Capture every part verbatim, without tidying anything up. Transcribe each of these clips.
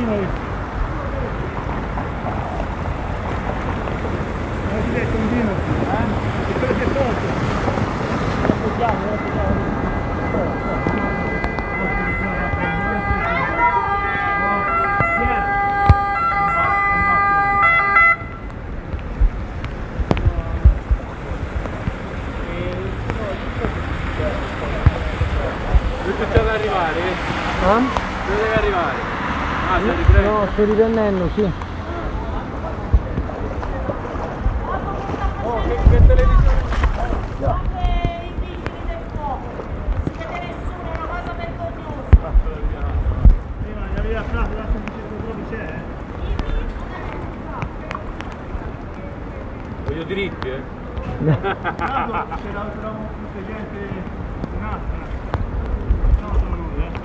tondino lì. Non si è tondino, eh? E quello che è tolto. Lo appoggiamo, lo appoggiamo. Dove deve arrivare? Eh? Dove deve arrivare? Ah, sta No, riprendendo? no, sto riprendendo, sì. Oh, che, che televisione? Anche i vigili del fuoco, non si vede nessuno, è una cosa vergognosa. Prima gli aveva fatto la semplice proprio c'è, eh? I vigili sono Voglio diritti, eh? Tanto c'era tutte gente un'altra. No, sono nulla, eh?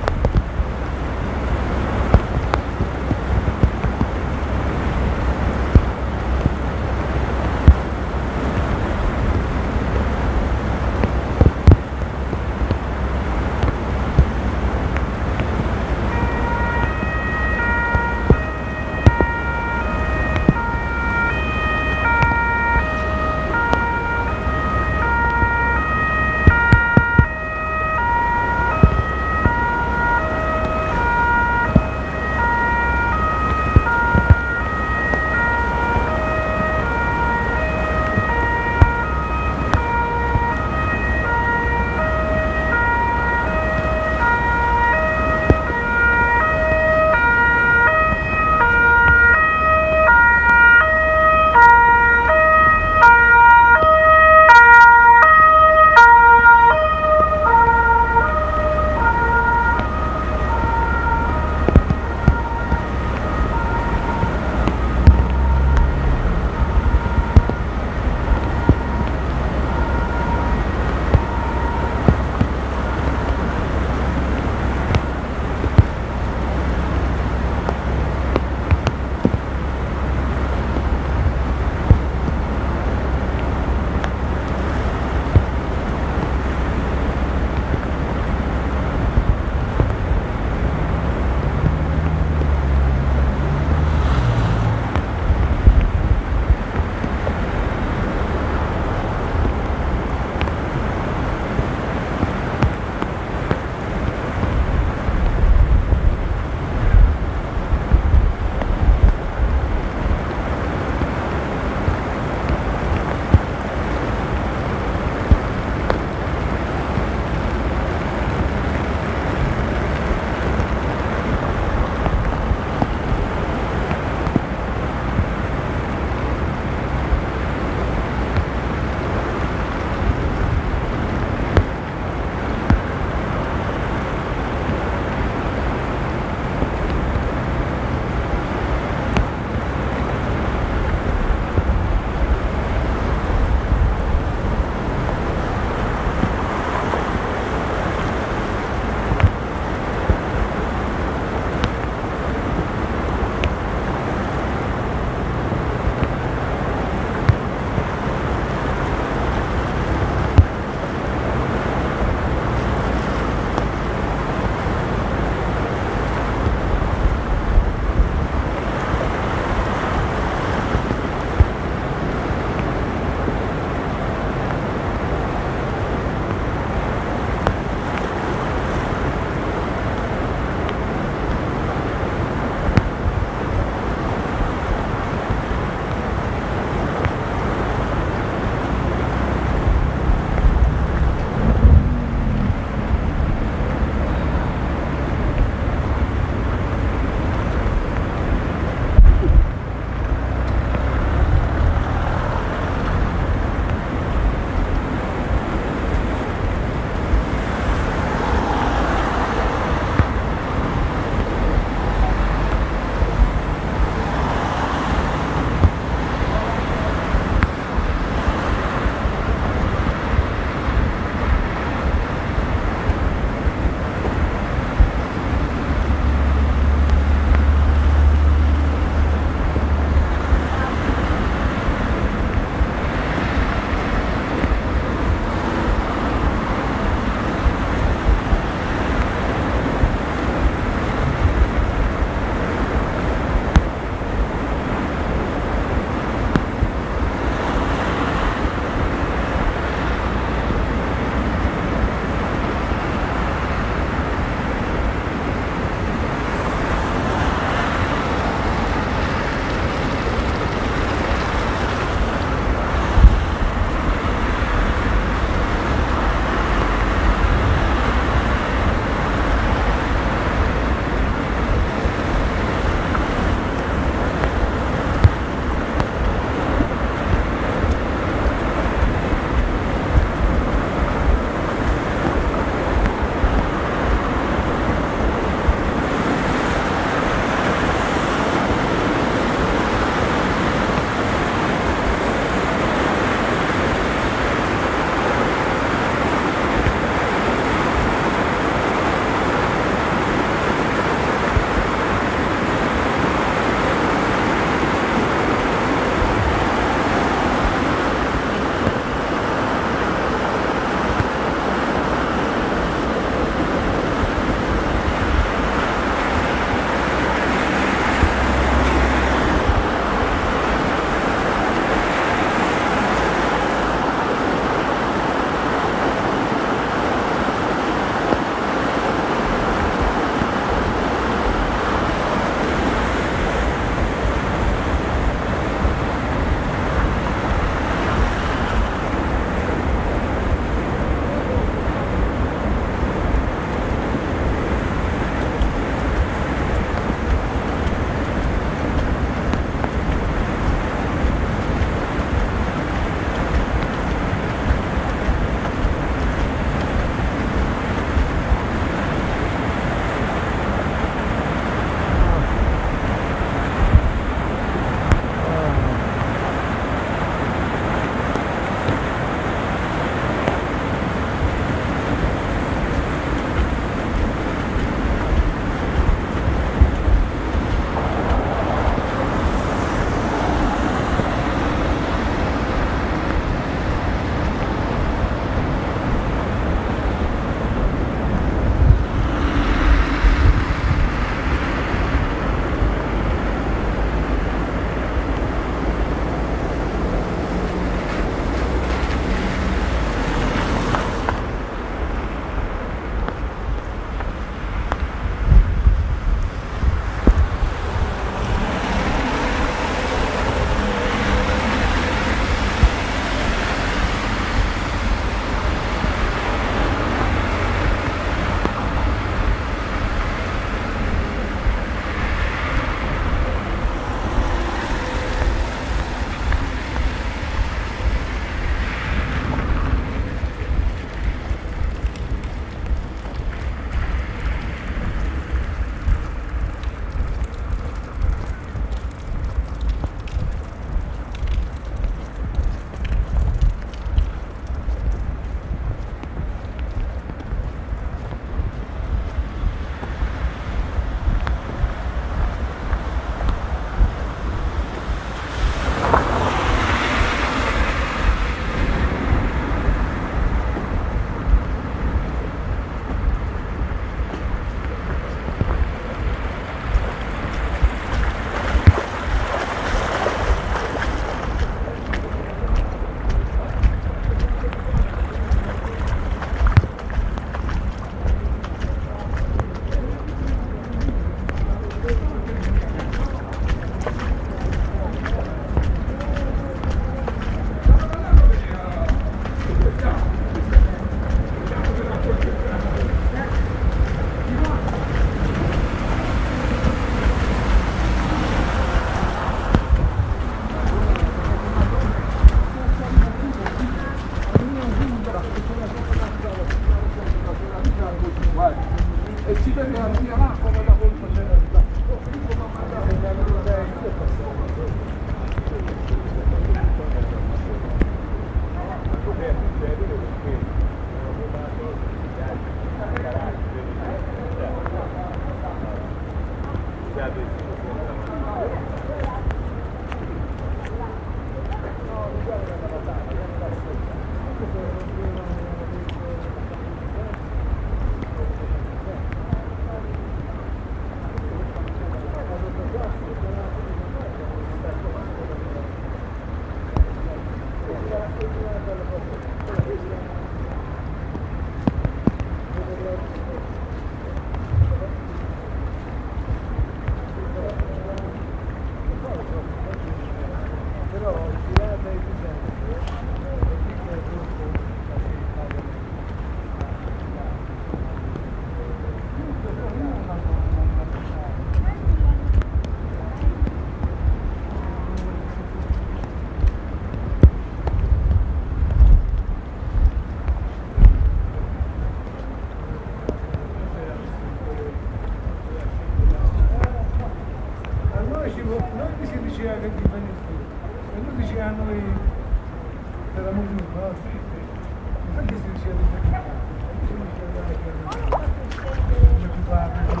Noi si diceva che ti fai nessuno, e lui diceva a noi che eravamo giusti, no? Infatti si diceva di fare si diceva che non ti fa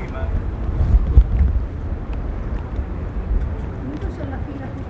Comunque c'è la fila più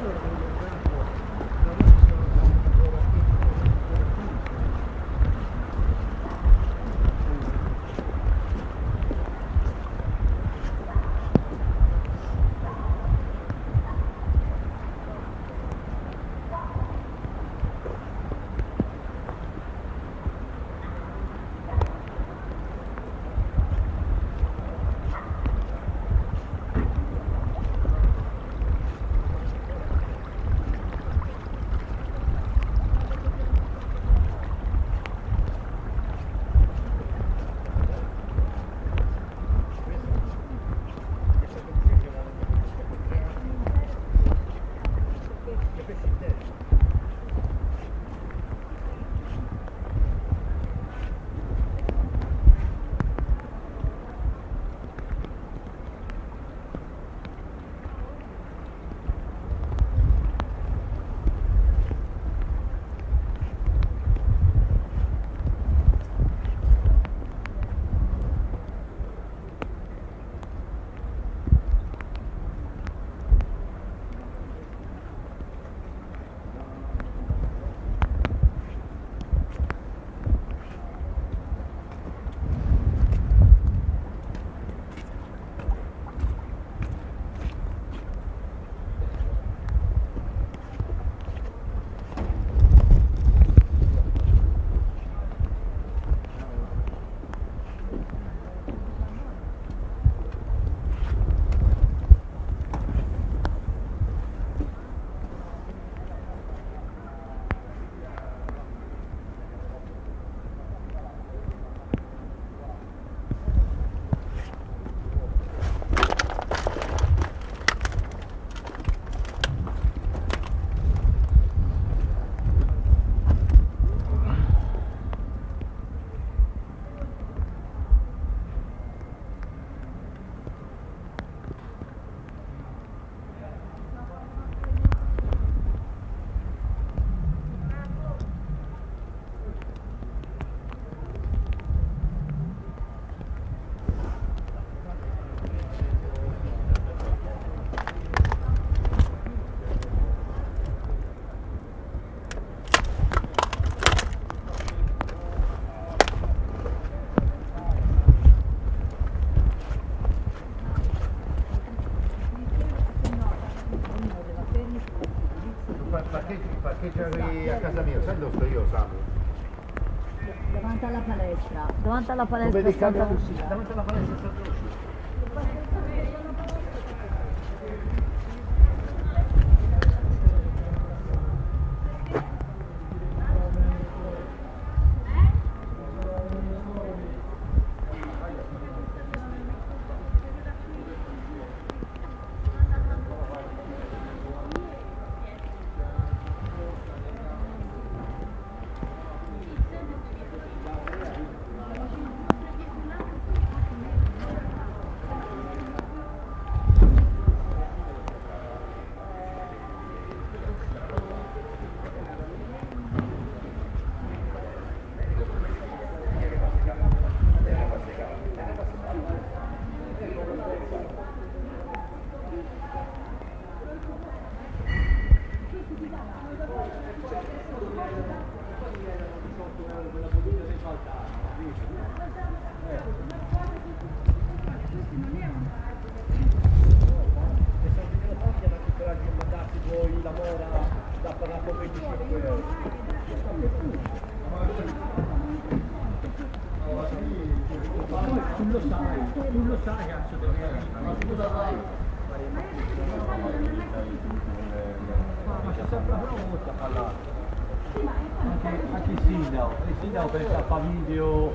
parcheggiare a casa mia, sai dove sto io, Samu? Davanti alla palestra, davanti alla palestra Dove Santa Lucia? Lucia. Davanti alla palestra Santa Lucia. Tu lo sai, tu lo sai cazzo del ma tu lo sai. Ma c'è sempre una volta a parlare. Anche, anche il sindaco, il sindaco per esempio fa video.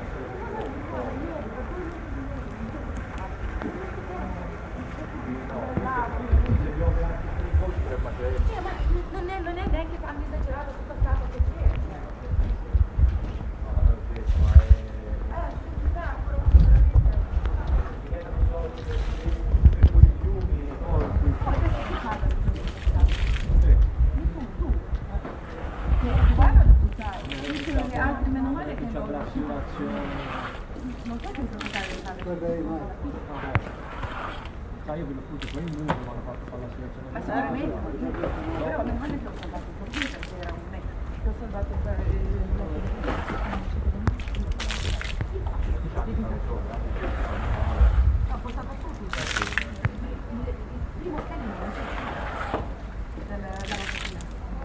No. vorrei mai. Sai, io quello appunto poi in uno mi hanno fatto fare la selezione. Ma sicuramente, però non è che ho salvato il computer, perché era un me. Ho salvato il ho portato subito. Il primo termine non c'è dalla mattina.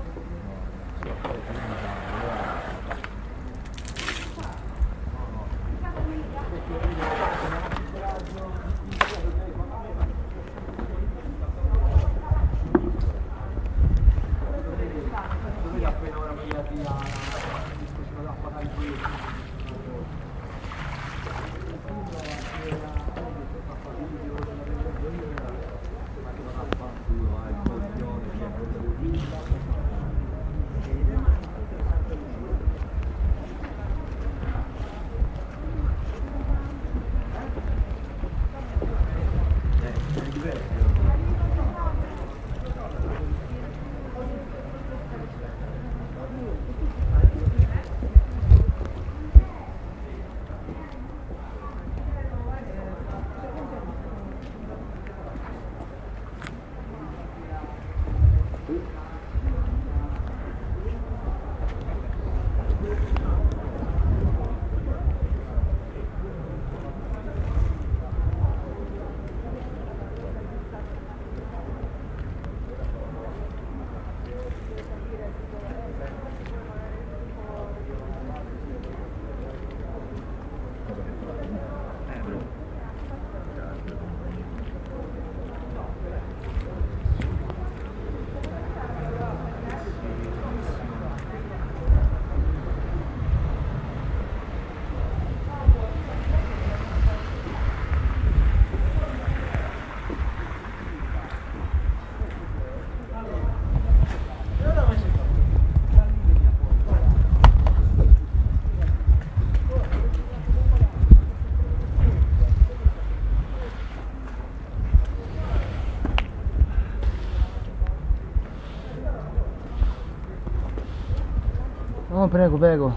No, prego, prego.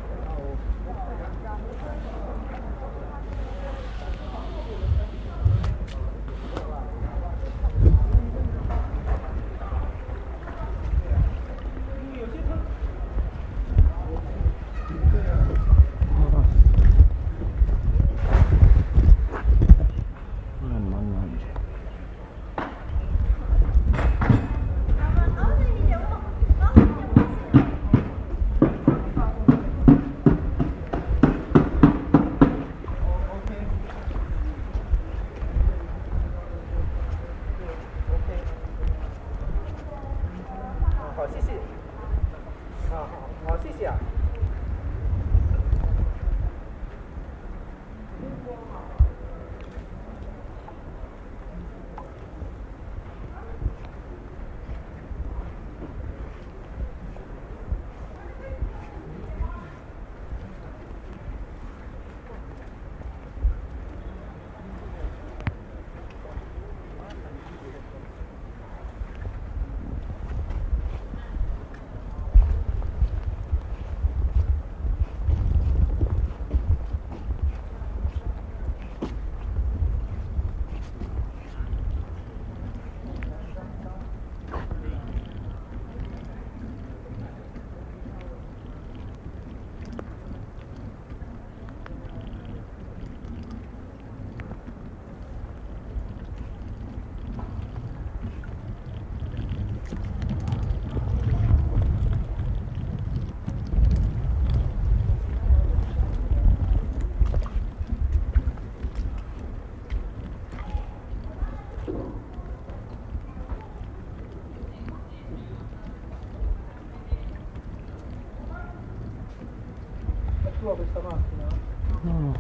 Tua questa macchina? No, no.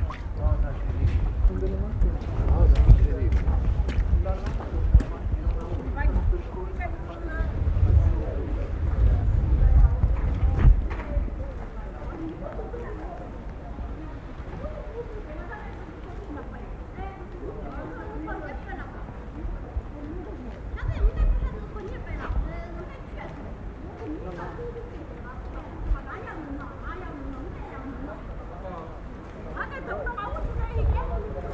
Con delle macchine? No, non ci devi. Anche se non ho avuto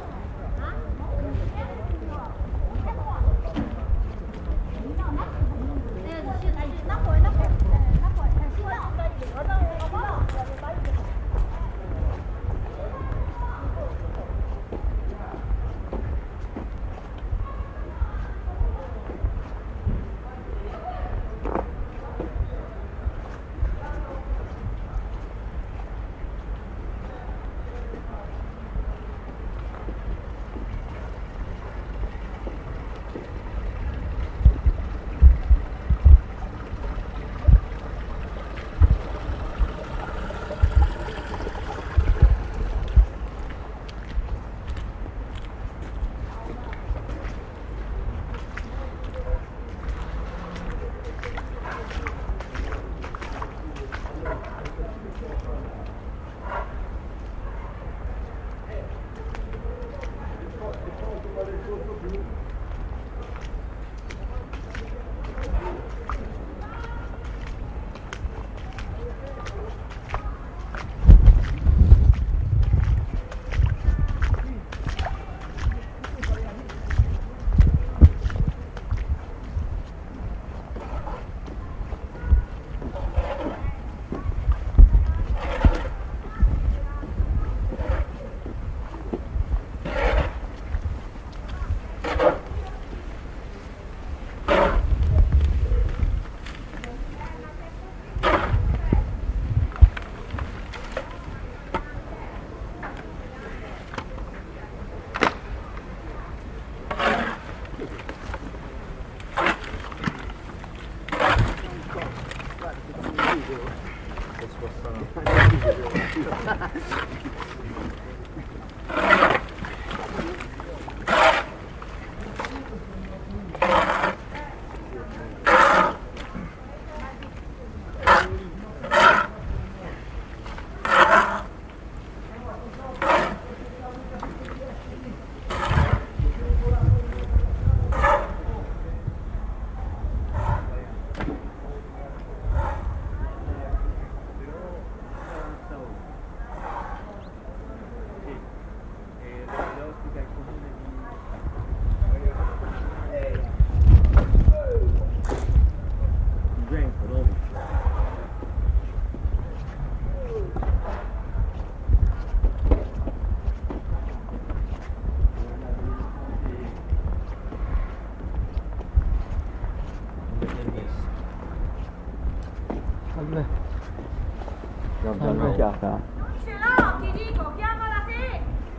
Salve. Guarda un'occhiata. Ce l'ho, ti dico, chiamala te!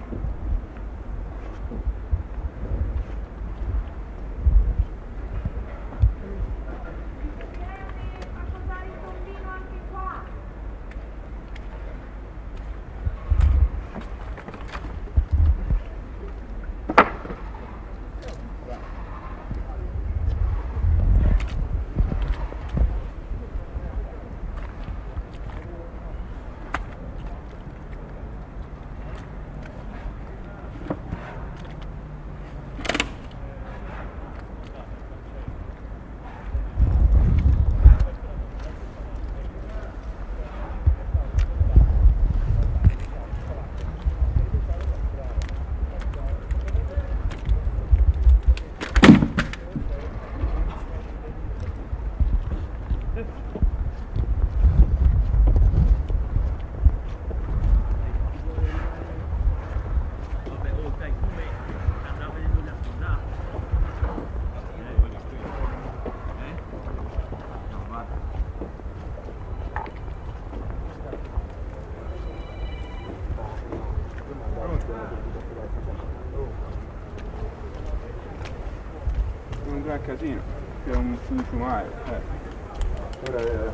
A posare il tombino anche qua! Un gran casino, che è un fiume. Eh. Ora è...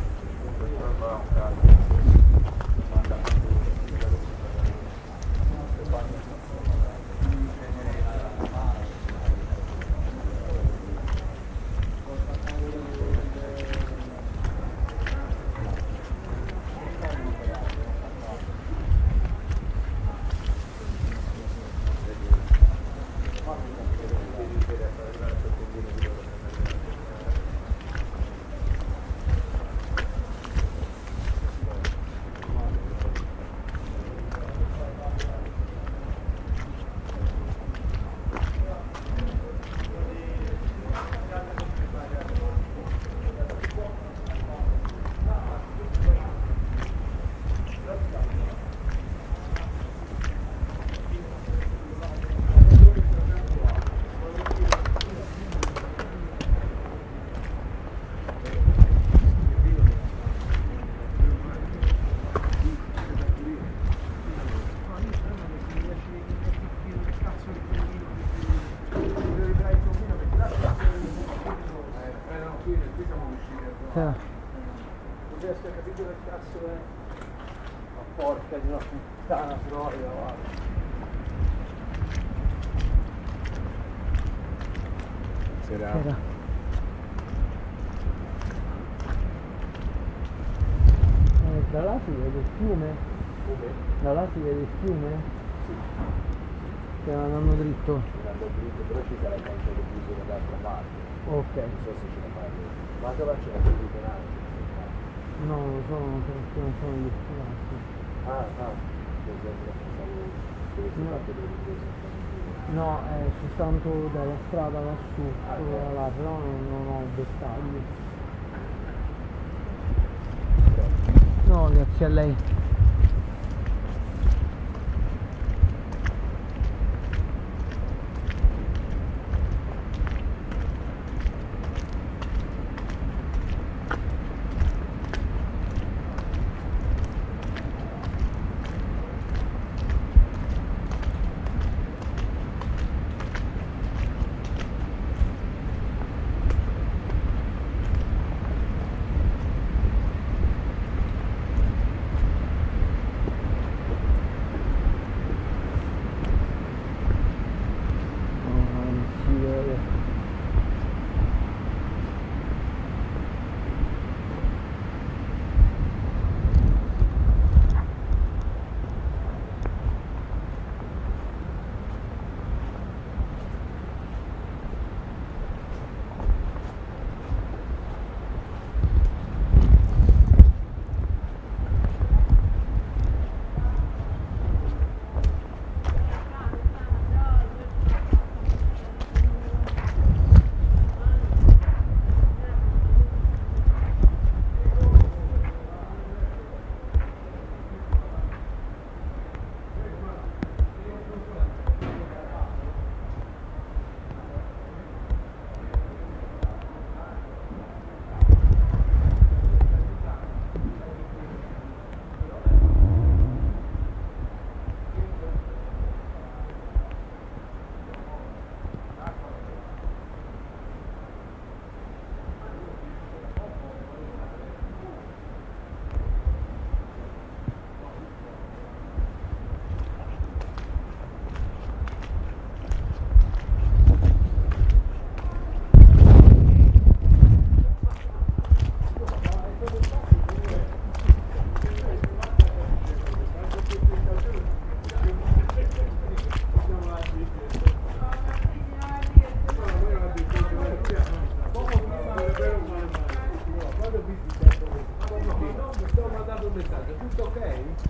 Eh. Non riesco a capire che cazzo è. Ma porca di una puttana troia, guarda. Sera. Era. Eh, da là si vede il fiume? Come? Da là si vede il fiume? Sì. Stiamo andando dritto. Andando dritto, però ci sarà qualcosa di chiuso dall'altra parte. Ok. Non so se ce la fai. Ma dove c'è la capitanata? No, non lo so, non so, non sono destinati. Ah, ah. Per esempio, pensavo dove si No. parte delle riprese. No, è soltanto dalla strada lassù, Ah, solo ok. da là, però non, non ho dettagli. No, grazie a lei. il messaggio, tutto ok?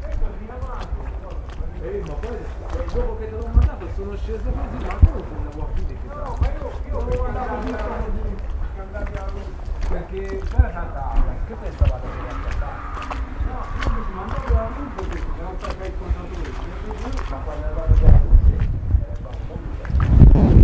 Eh, ma poi eh, dopo che te l'ho mandato sono sceso così, ma tu non te la vuoi finire che no, ma io, io andavo giusto così, andavi a lui, perché c'era cantata, che pensavate che la cantata? No, io mi sono andato a lui così, che non sai che hai contatore, ma quando è andato via tutti, eh, va un po' più.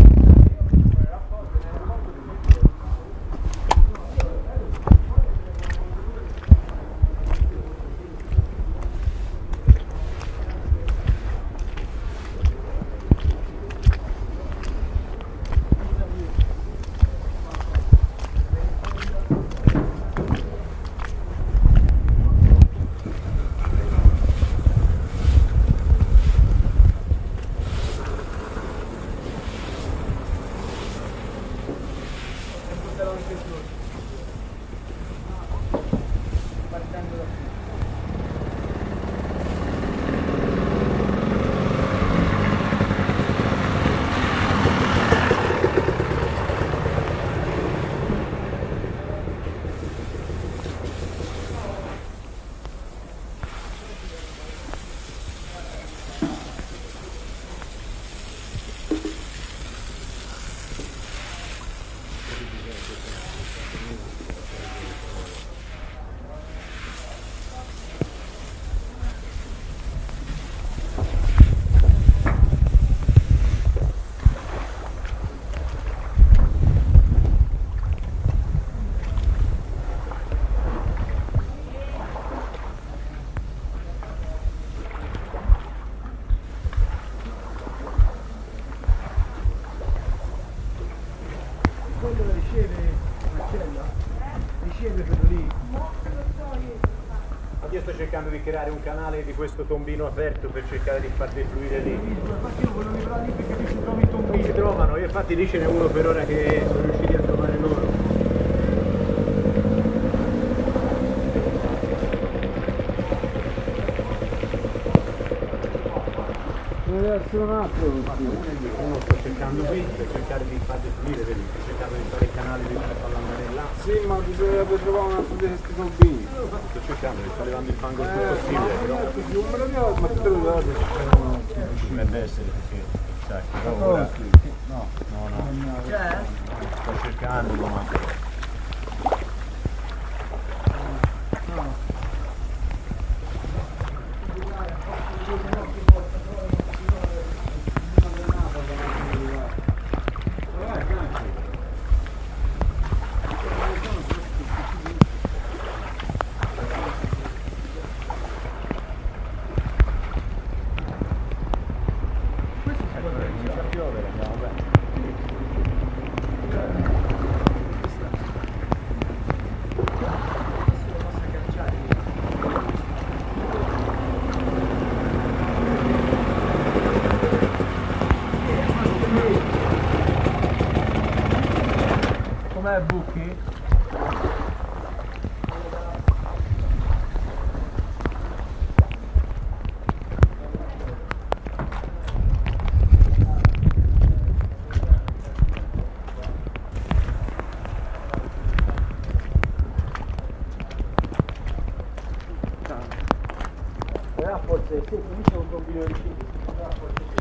Io sto cercando di creare un canale di questo tombino aperto per cercare di far defluire lì. Infatti io volevo arrivare lì perché mi si trovi i Non si tombini. trovano, io infatti lì ce n'è uno per ora che sono riusciti a trovare loro. Deve essere un altro. Uno sto cercando qui per cercare di far defluire, vedi, sto cercando di fare il canale di farlo andare là. Sì, ma bisognerebbe trovare un altro di questi tombini. Sto cercando, sto levando il fango il più possibile, però Non me lo ricordo, ma te lo ricordi? dovrebbe essere perché, sai, però ora... No, no, no. C'è? Sto cercando, ma... Inizia a piovere, andiamo bene. Com'è Bucchi? Però forse se comincia un tombino di cibo, però forse sì.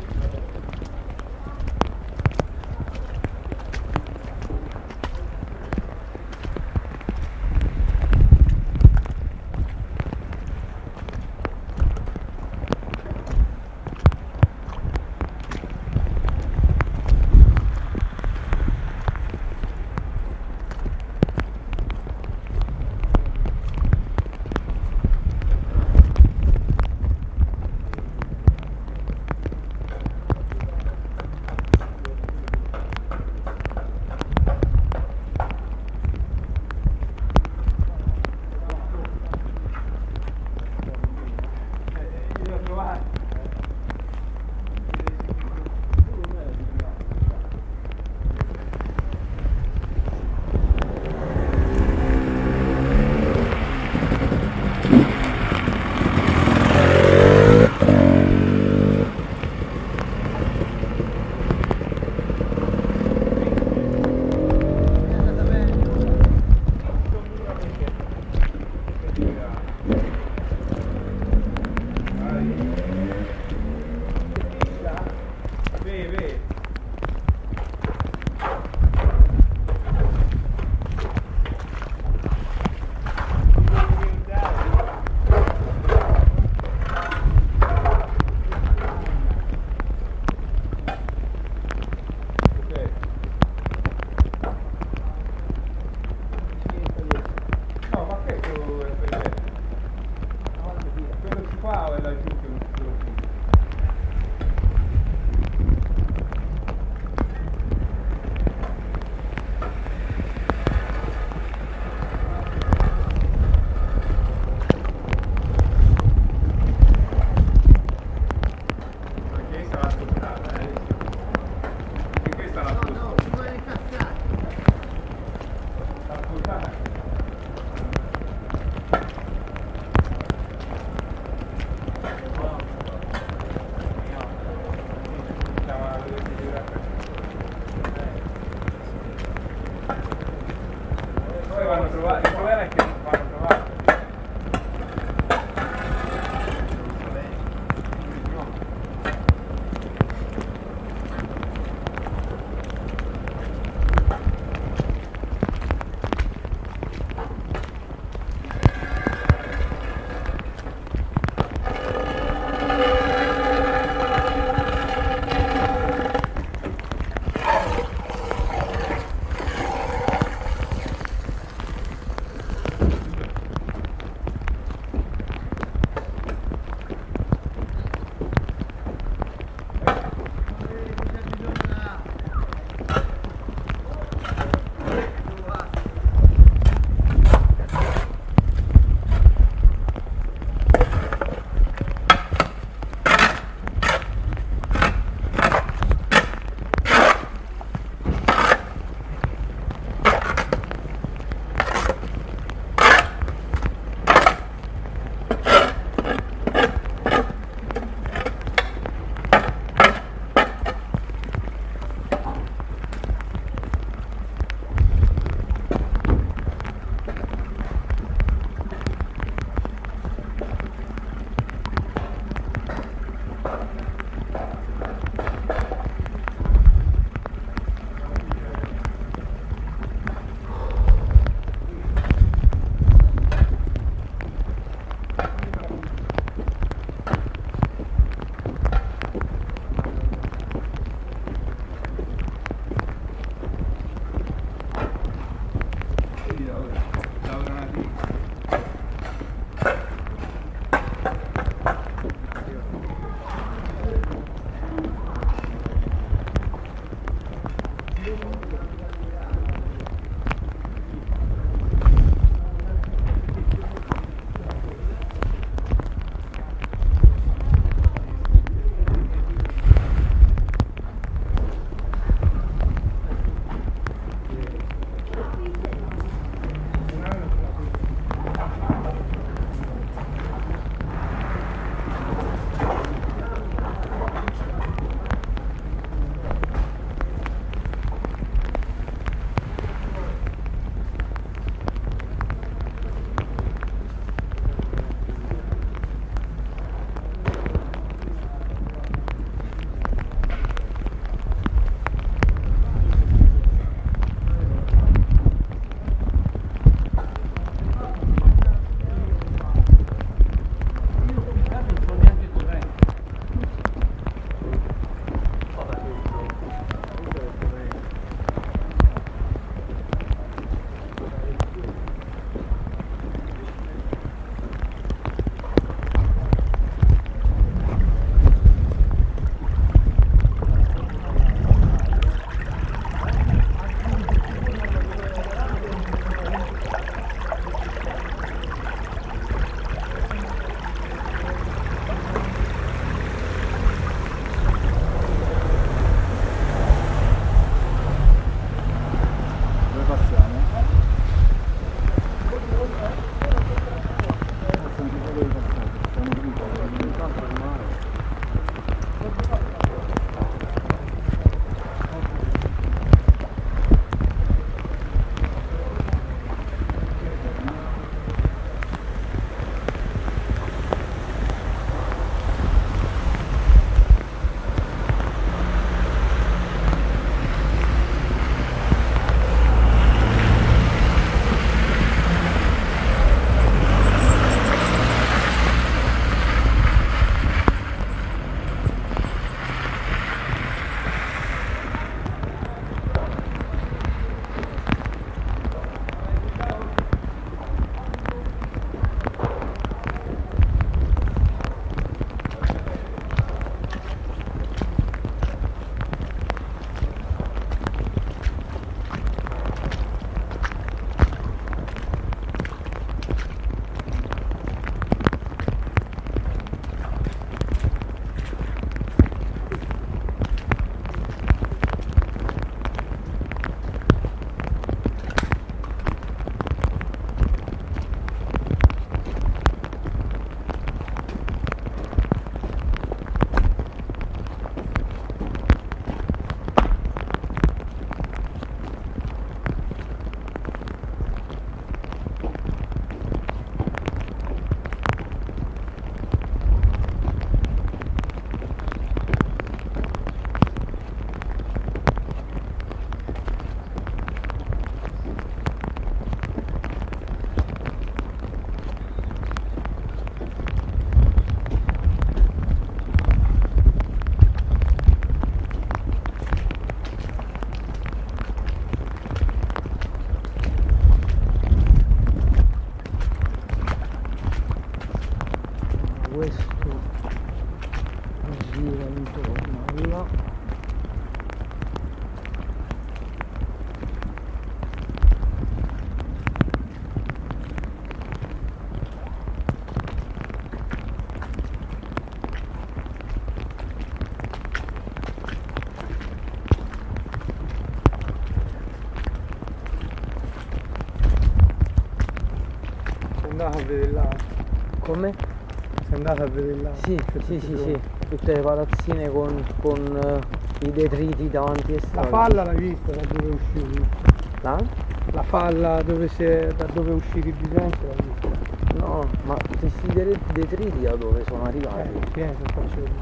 andato a vedere là. Come? Sei andato a vedere là. Sì, C'è sì, tutti sì, i sì, tutte le palazzine con, con eh, i detriti davanti e La strada. falla l'hai vista da dove è uscito? La? La falla dove si è, da dove è uscito il disegno l'hai vista? No, ma questi de- detriti da dove sono arrivati? Eh, tieni, te lo faccio vedere.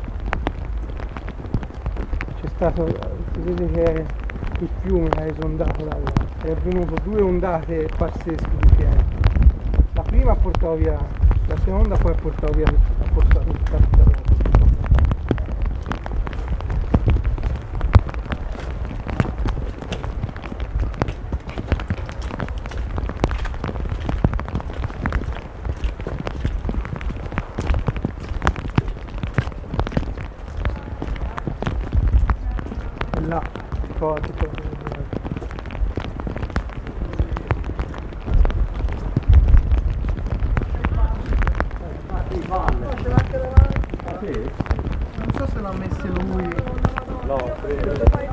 C'è stato, si vede che il fiume ha esondato da là. È avvenuto due ondate pazzesche di pieno. La prima ha portato via, la seconda poi ha portato via, ha portato il cartellone. Là, poi ti porto a vedere. Non so se l'ha messo lui. No, credo.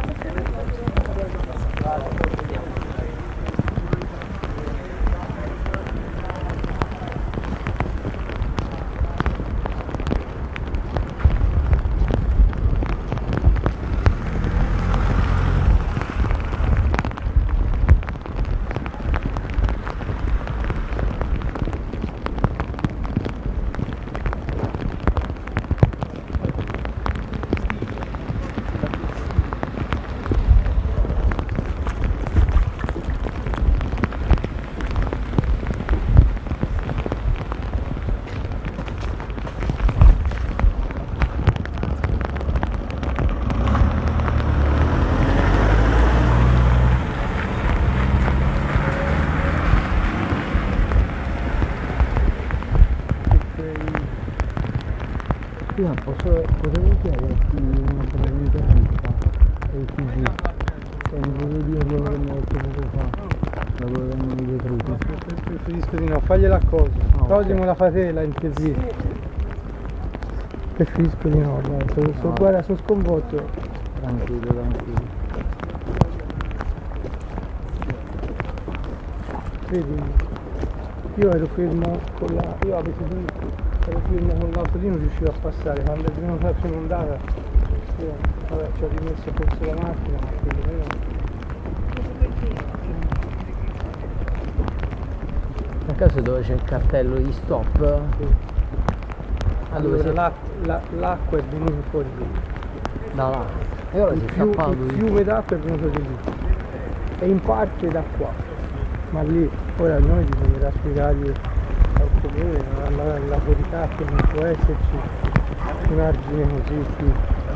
Scusa, posso, potevo chiederti una breve intervista del T G e mi volevi dire quello che mi hai detto poco fa, da dove vengono i detriti? Preferisco di no, fagliela cosa, No, toglimi ok. la fatela intervista. Preferisco di no, dai, so, so, No. guarda, sono sconvolto. Tranquillo, tranquillo. Vedi, io ero fermo con la. Io abito qui, ero fermo con l'auto lì, non riuscivo a passare, quando è venuta la prima ondata, io vabbè, ci ho rimesso forse la macchina, ma quello io. A caso dove c'è il cartello di stop? Sì. Allora, Allora se- l'ac- la- l'acqua è venuta fuori di lì. da là. E ora Il, si è fiu- scappato il di fiume d'acqua è venuto di lì. E in parte da qua. Ma lì, ora a noi bisognerà spiegargli al comune, alla- all'autorità che non può esserci un argine così qui.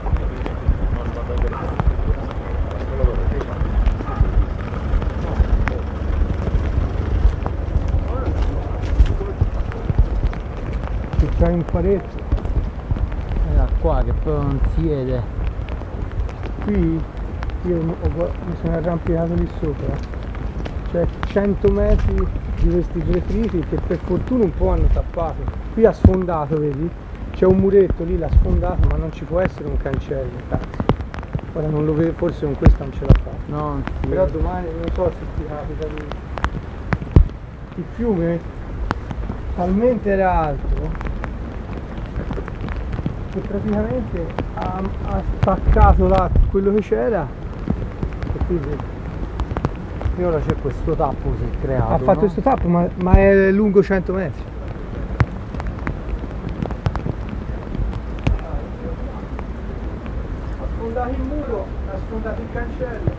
Che c'è in parecchio. È da qua che poi non si vede. Qui io mi ho gua- mi sono arrampicato lì sopra, c'è cento metri di questi detriti che per fortuna un po' hanno tappato. Qui ha sfondato, vedi? C'è un muretto lì, l'ha sfondato, ma non ci può essere un cancello, cazzo. Ora non lo vedo, forse con questo non ce l'ha fatta. No, non si Però vede. domani non so se ti capita lì. Il fiume talmente era alto che praticamente ha, ha staccato là quello che c'era e quindi E ora c'è questo tappo si è creato. ha fatto no? questo tappo, ma, ma è lungo cento metri. Ha sfondato il muro, ha sfondato il cancello.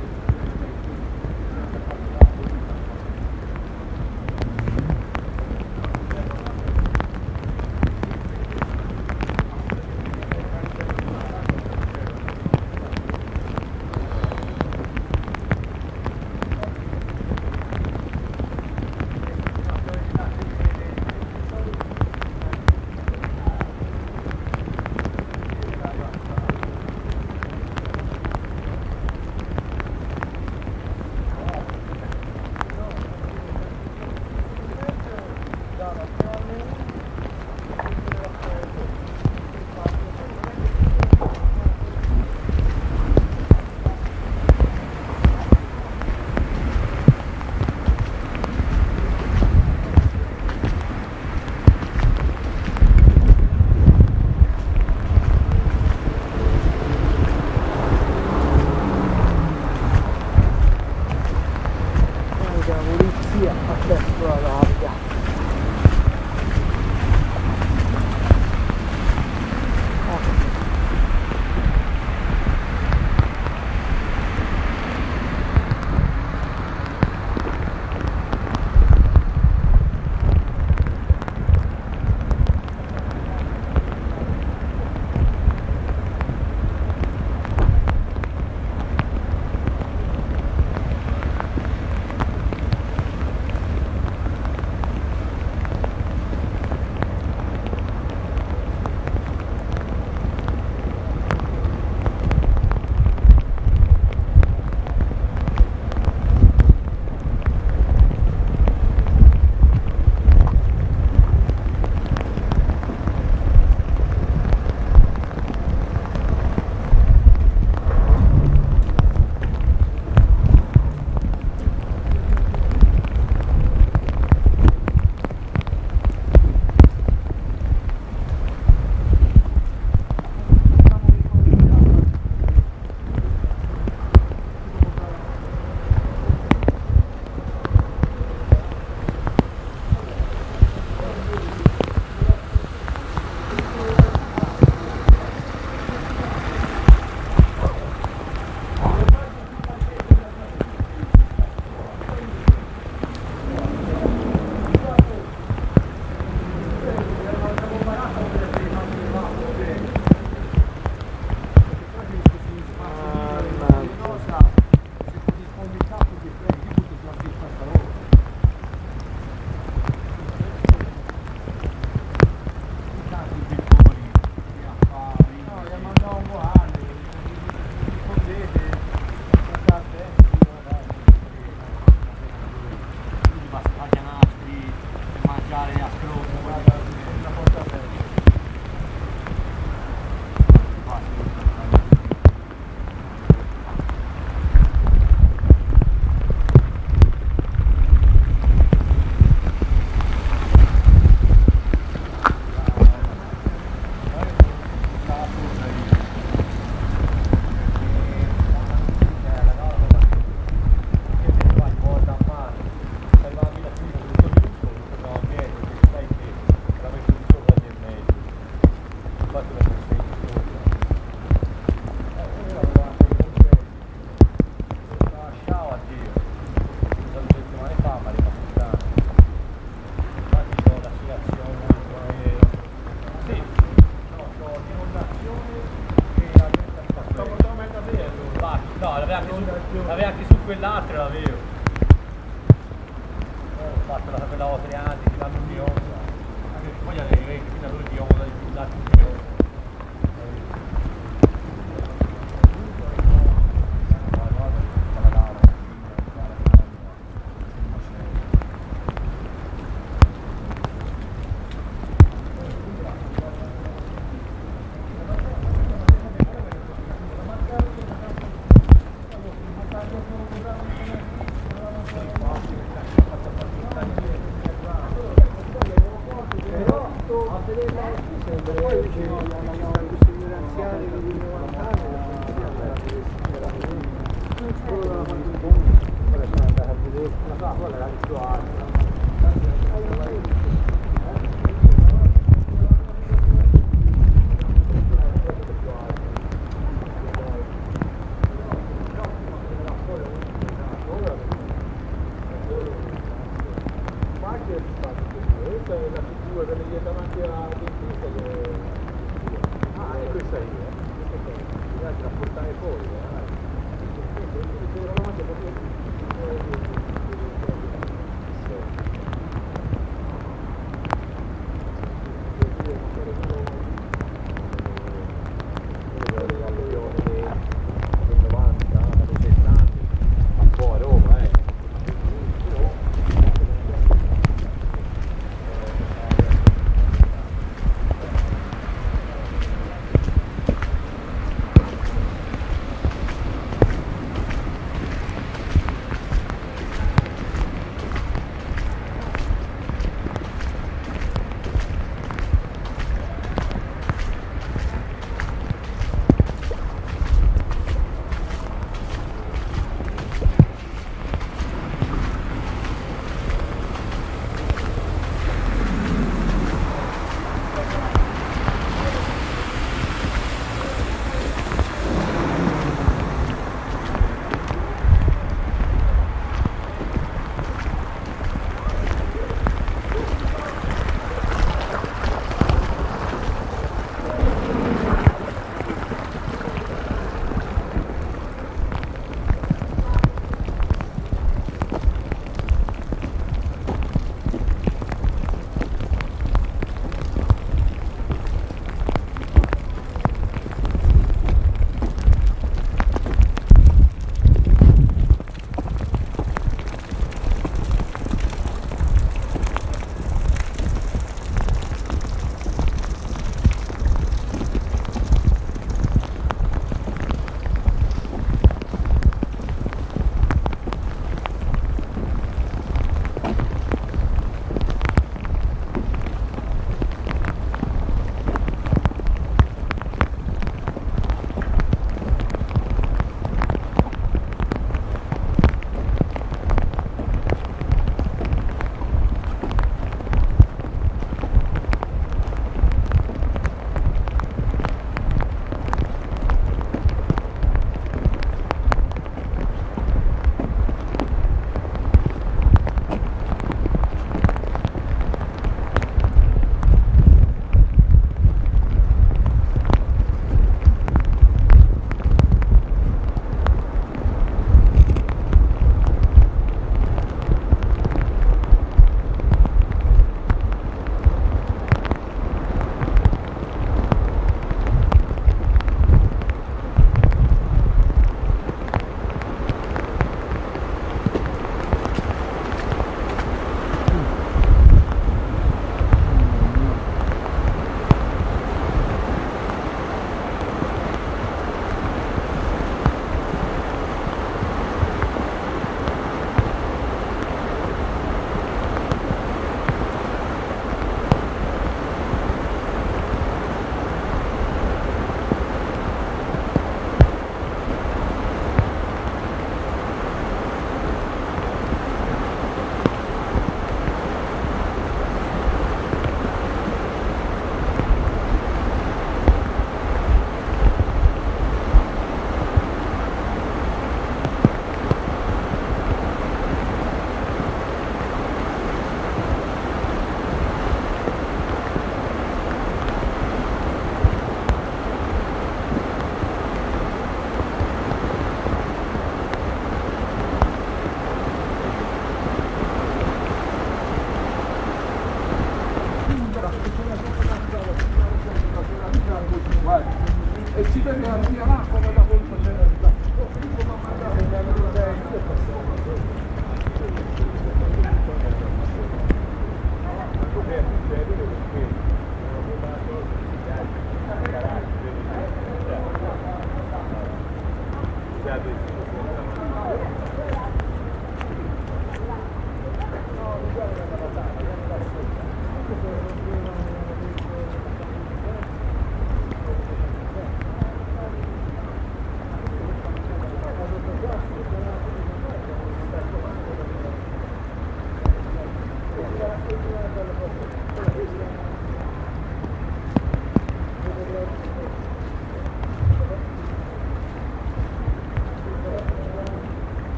della polizia attraverso la rabbia. L'aveva anche su quell'altro, l'avevo. Ho fatto la quella volta tre anni, ti danno un di onda. Anche se poi alle venti, fino a due di onda, di darti un di onda.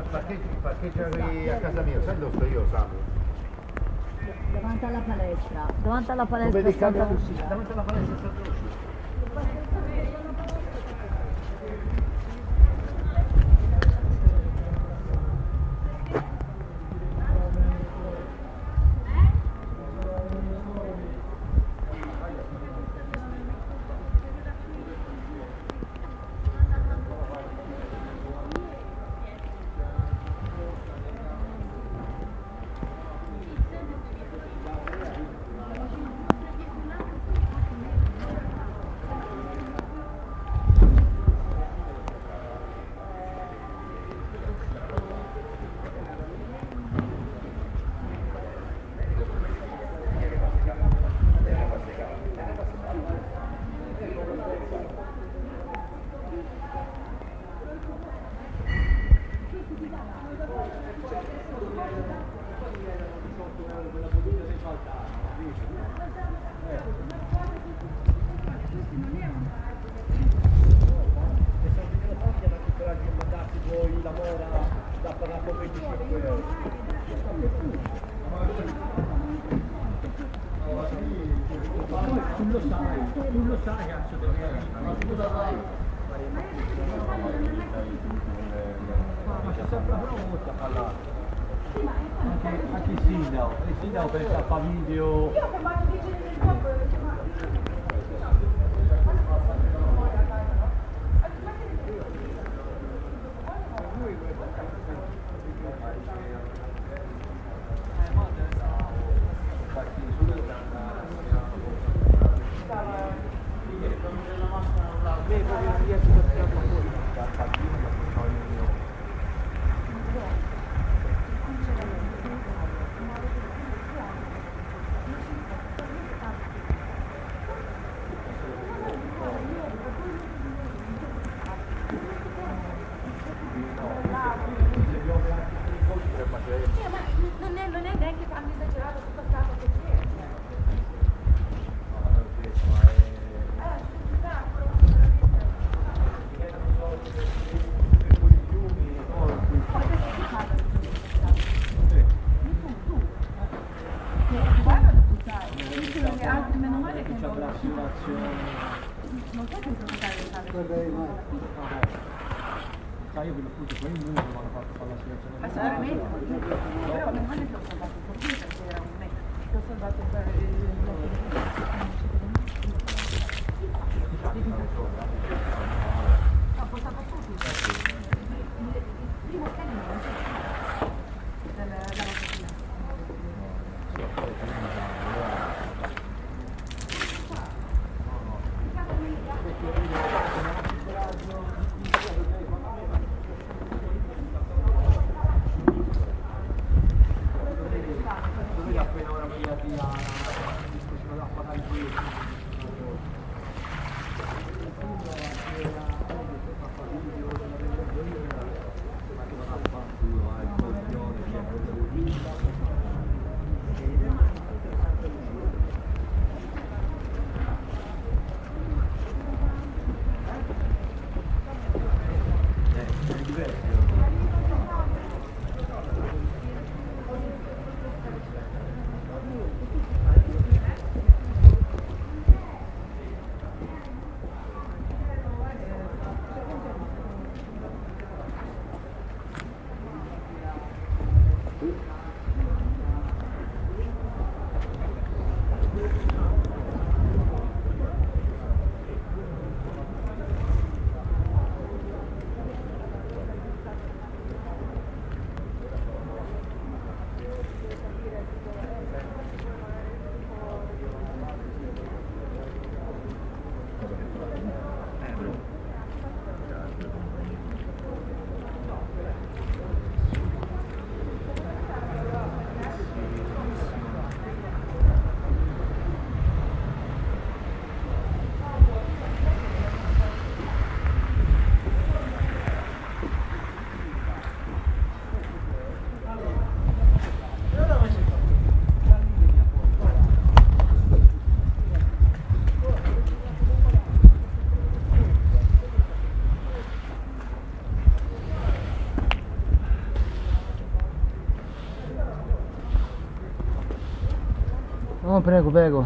Parcheggiare a casa mia, sai dove sto io, Samu? Davanti alla palestra, davanti alla palestra Come Santa Lucia. davanti alla palestra Santa Lucia. Tu lo sai, tu lo sai cazzo del ma tu lo sai. Ma c'è sempre una volta a parlare. Anche, anche il sindaco, il sindaco per esempio fa video. Non è, non è neanche quando esagerato tutto stato così. Meno male che C'è non la simulazione. non so che cosa fare. Sai, io quello appunto poi in uno mi hanno fatto fare la simulazione. Ma sicuramente, però meno male che ho salvato il computer, che era un me, che ho salvato per il ho portato subito. Il primo schema non c'è dalla mattina. Dove appena ora quella di Ana, si da pagare qui. prego, prego.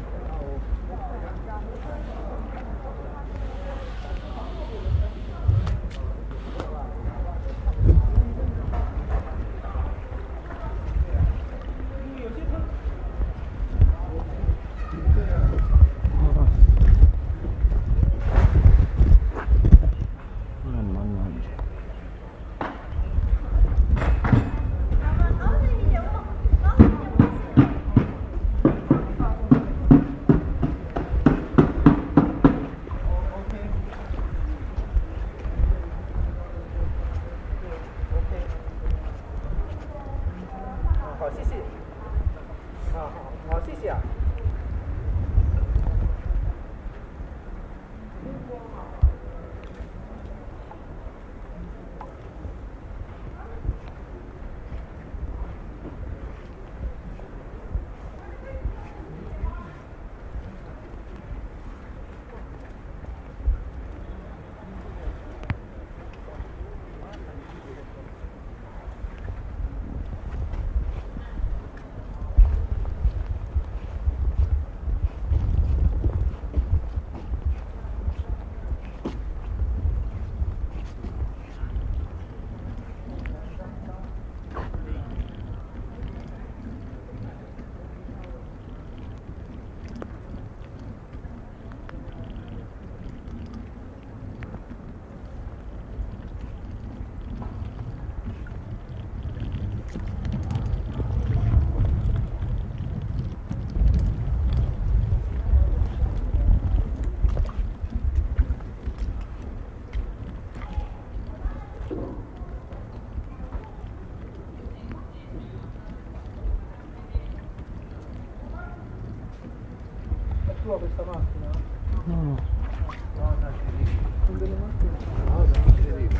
Tua questa macchina? No, no. Cosa ci dici? Con delle macchine? Cosa non ci dici?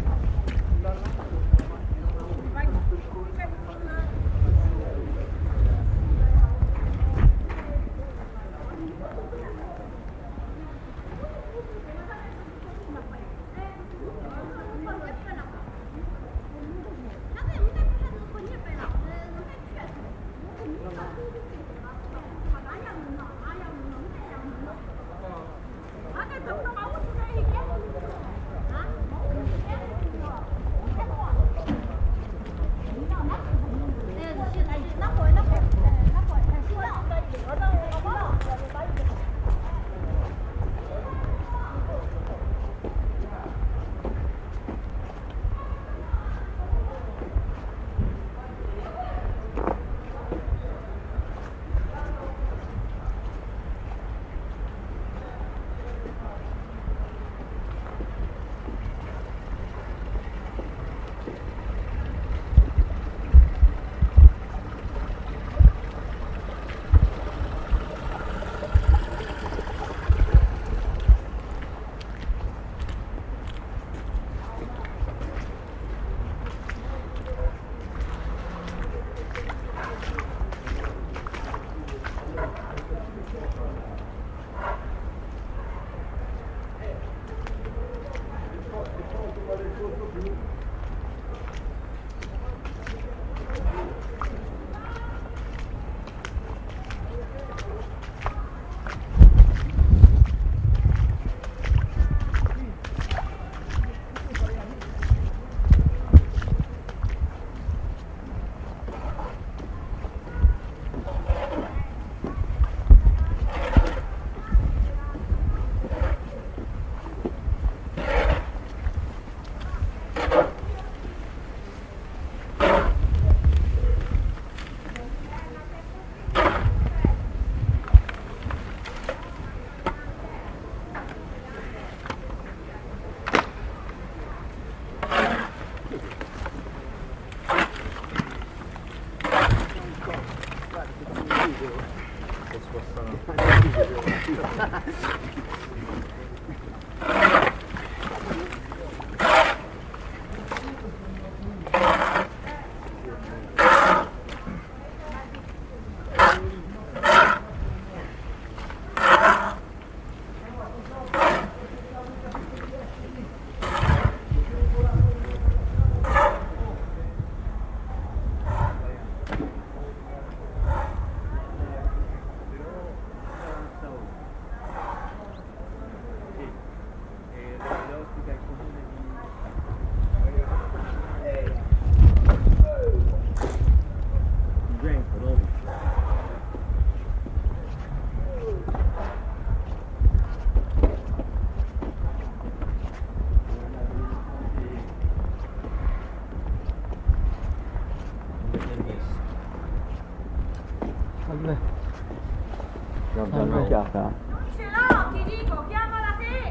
bloccata. Non ce l'ho, ti dico, chiamala te!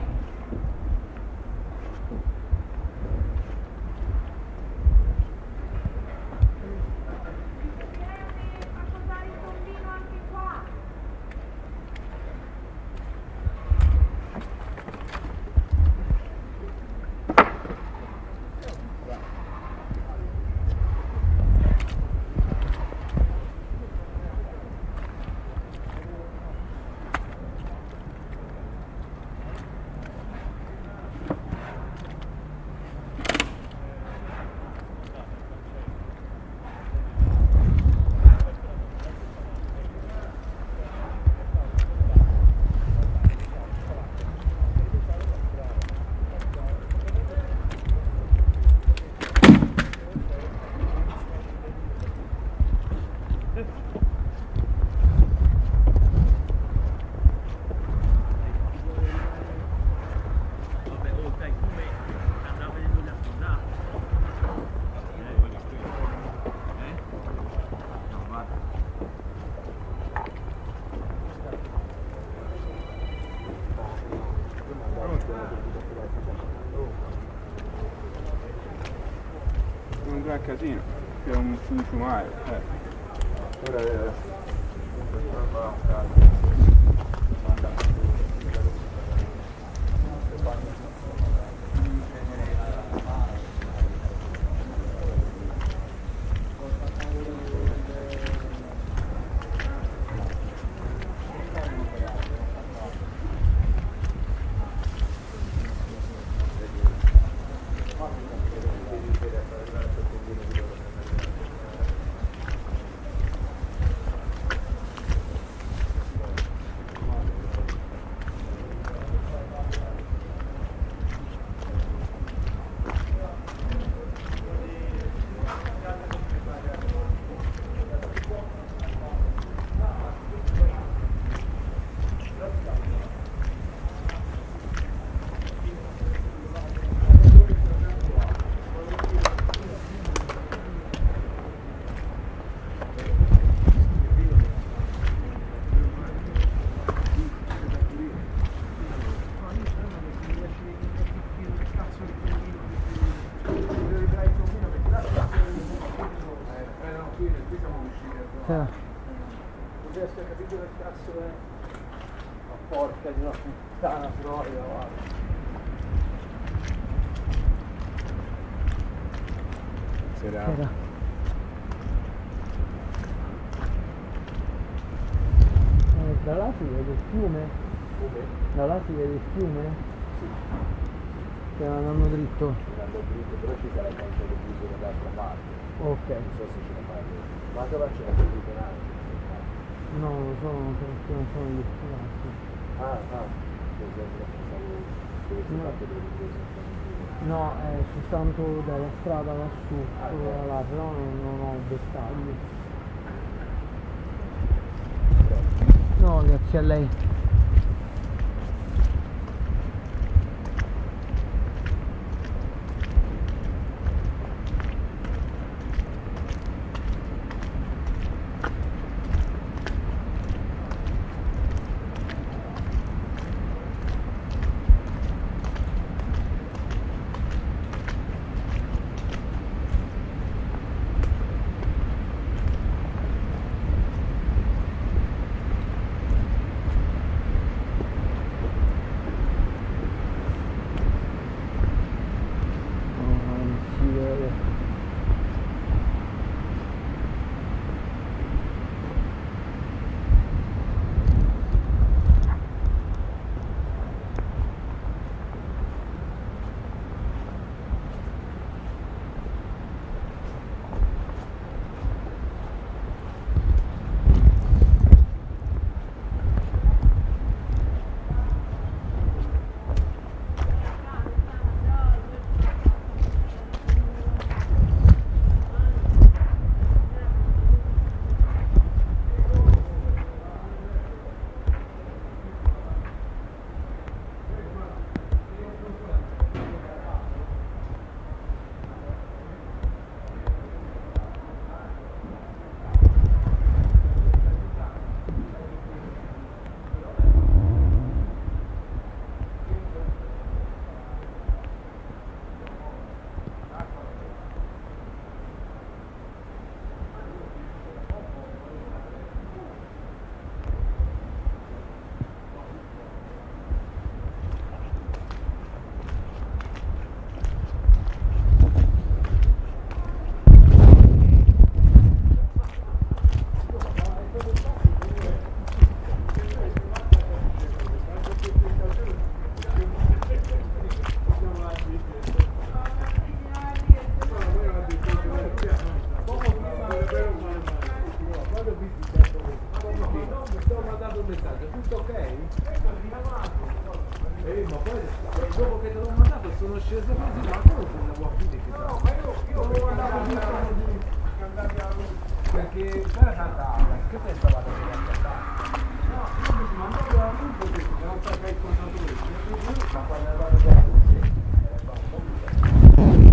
A posare il tombino anche qua! Un gran casino, che è un fiumaio, eh. Ora è... Eh. Non riesco a capire che cazzo è. Ma porca di una puttana troia, guarda. C'era... Era. Eh, da là si vede il fiume? Come? Da là si vede il fiume? Sì. Che andando dritto. Andando dritto, però ci sarà anche le chiuse dall'altra parte. Ok. Non so se ce la fai. Ma dove c'è la chiuse? No, non lo so, non so, non sono gli spinati. Ah, ah. Per esempio, pensavo dove si No. parte delle riprese. No, è soltanto dalla strada lassù, Ah, solo ok. da là, però non, non ho dettagli. No, grazie a lei. sono sceso così, ma non volevo aprire che no, ma io, io andavo giusto così, andavi a luce, perché c'era tanta acqua, che pensavate che era tanta? No, io mi sono andato a luce perché non stava il contatore, ma quando è andato via a luce, era un po' più.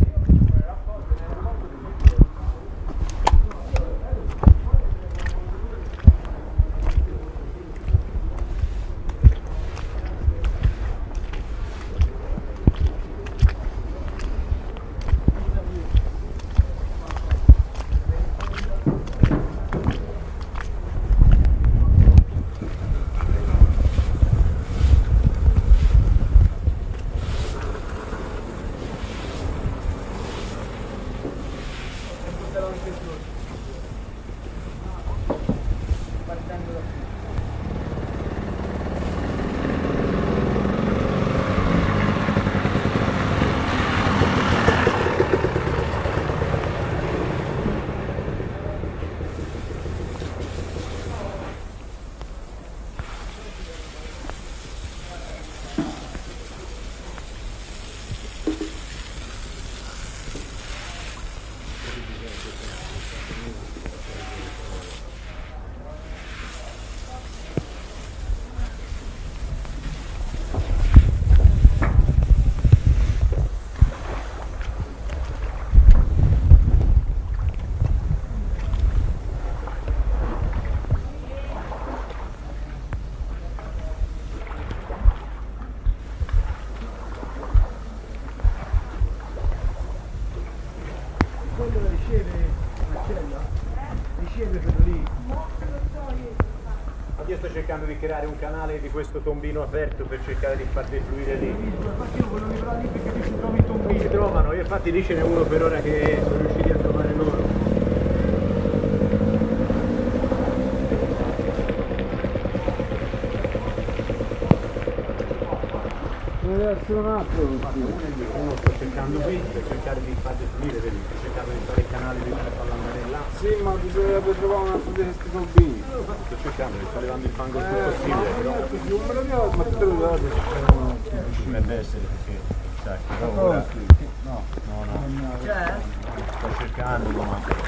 Io sto cercando di creare un canale di questo tombino aperto per cercare di far defluire lì. Infatti io volevo arrivare lì perché mi si trovi i Non si tombini. trovano, io infatti lì ce n'è uno per ora che sono riusciti a trovare loro. Deve essere un altro. Uno sto cercando qui per cercare di far defluire, vedi, sto cercando di fare il canale di farlo andare là. Sì, ma bisognerebbe trovare un altro di questi tombini. Sto cercando, sto levando il fango il più Eh, possibile, però ma non me lo ricordo, ma te lo ricordi che c'erano... dovrebbe essere perché, sai, però Oh, ora... sì. No. No, no, sto cercando, ma...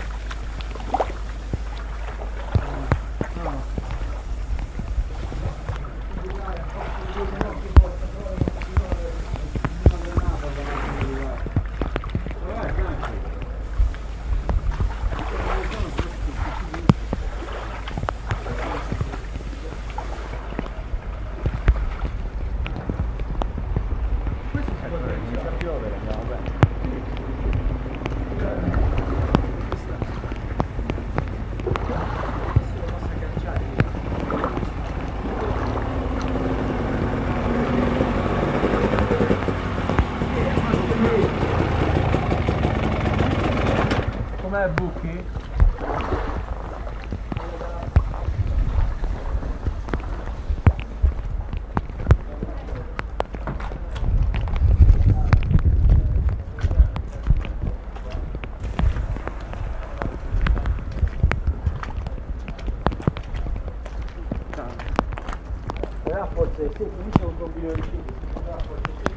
Inizia a piovere, andiamo bene. Com'è Bucchi? Però forse sì, qui c'è un tombino di cibo. Però forse sì.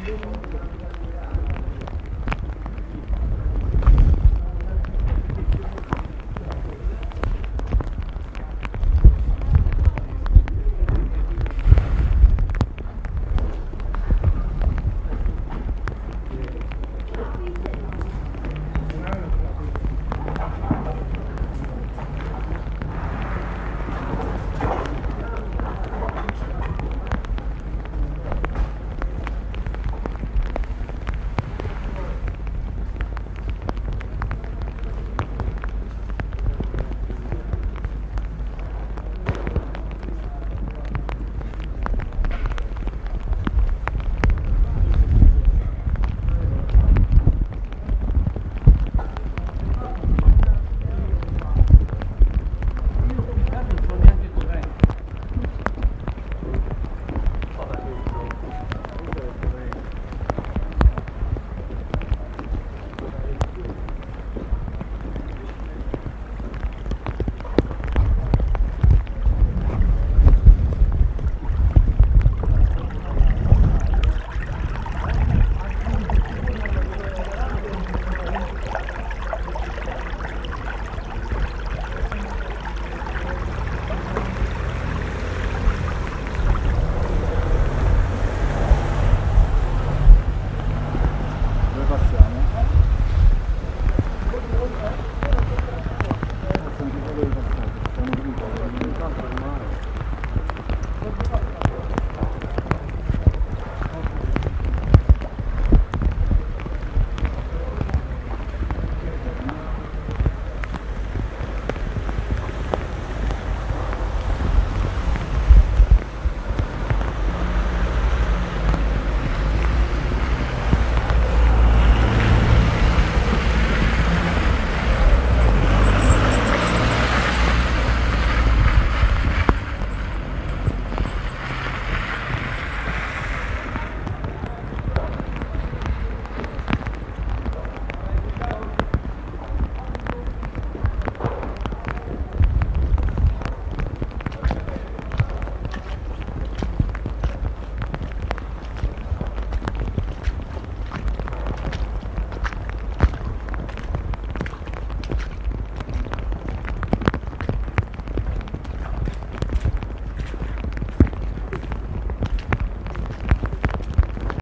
Thank you.